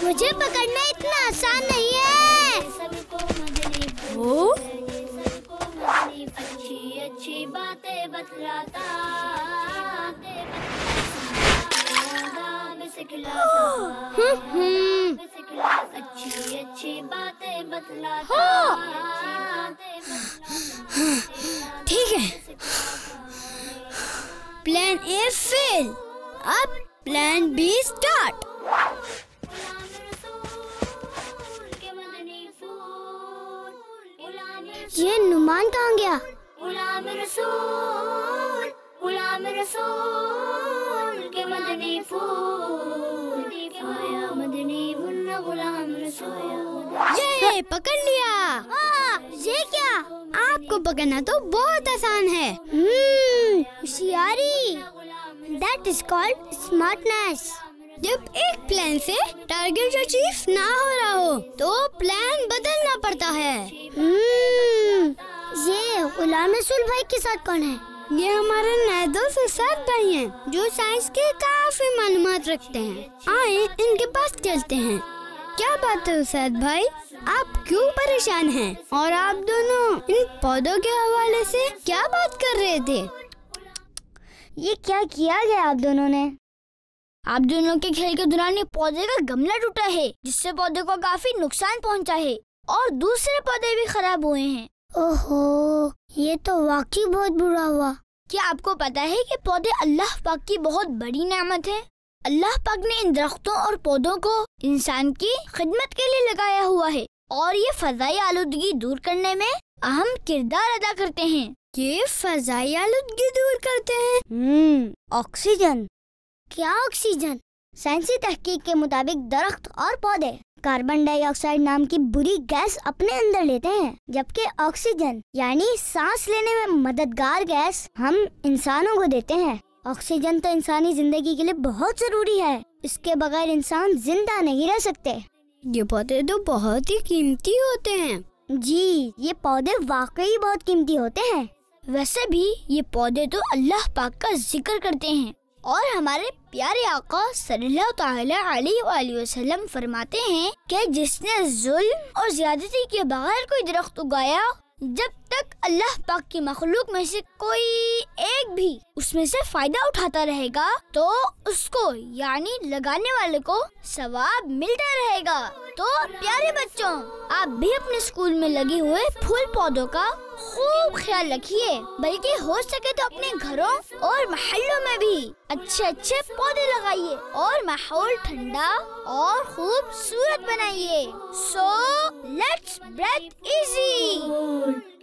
مجھے پکڑنا اتنا آسان نہیں ہے. اچھی باتیں بتلاتا اچھی باتیں بتلاتا. ٹھیک ہے، پلان اے فیل، اب پلان بی اسٹارٹ. یہ نعمان کہاں گیا؟ غلام رسول، غلام رسول کے مدنی پھول، آیا مدنی منا غلام رسول. یہ پکڑ لیا. یہ کیا؟ آپ کو پکڑنا تو بہت آسان ہے. ہوشیاری. That is called smartness. جب ایک پلان سے ٹارگیٹ اچیو نہ ہو رہا ہو تو پلان بدلنا پڑتا ہے. یہ غلام رسول بھائی کے ساتھ کون ہے؟ یہ ہمارے نئے دوست اسد بھائی ہیں جو سائنس کے کافی معلومات رکھتے ہیں. آئیں ان کے پاس چلتے ہیں. کیا بات ہے اسد بھائی، آپ کیوں پریشان ہیں؟ اور آپ دونوں ان پودوں کے حوالے سے کیا بات کر رہے تھے؟ یہ کیا کیا گیا آپ دونوں نے؟ آپ دونوں کے کھیل کے دوران یہ پودے کا گملہ ٹوٹا ہے جس سے پودے کو کافی نقصان پہنچا ہے اور دوسرے پودے بھی خراب ہوئے ہیں. اوہو، یہ تو واقعی بہت برا ہوا. کیا آپ کو پتا ہے کہ پودے اللہ پاک کی بہت بڑی نعمت ہے؟ اللہ پاک نے ان درختوں اور پودوں کو انسان کی خدمت کے لیے لگایا ہوا ہے اور یہ فضائی آلودگی دور کرنے میں اہم کردار ادا کرتے ہیں. یہ فضائی آلودگی دور کرتے ہیں؟ آکسیجن. کیا آکسیجن؟ سائنسی تحقیق کے مطابق درخت اور پودے کاربن ڈائی آکسائیڈ نام کی بری گیس اپنے اندر لیتے ہیں، جبکہ آکسیجن یعنی سانس لینے میں مددگار گیس ہم انسانوں کو دیتے ہیں. آکسیجن تو انسانی زندگی کے لیے بہت ضروری ہے، اس کے بغیر انسان زندہ نہیں رہ سکتے. یہ پودے تو بہت ہی قیمتی ہوتے ہیں. جی، یہ پودے واقعی بہت قیمتی ہوتے ہیں. ویسے بھی یہ پودے تو اللہ پاک کا ذکر کرتے ہیں اور ہمارے پیارے آقا صلی اللہ تعالی علیہ وآلہ وسلم فرماتے ہیں کہ جس نے ظلم اور زیادتی کے بغیر کوئی درخت اگایا، جب تک اللہ پاک کی مخلوق میں سے کوئی ایک بھی اس میں سے فائدہ اٹھاتا رہے گا تو اس کو یعنی لگانے والے کو ثواب ملتا رہے گا. تو پیارے بچوں، آپ بھی اپنے اسکول میں لگے ہوئے پھول پودوں کا خوب خیال رکھیے، بلکہ ہو سکے تو اپنے گھروں اور محلوں میں بھی اچھے اچھے پودے لگائیے اور ماحول ٹھنڈا اور خوبصورت بنائیے. So let's breathe easy.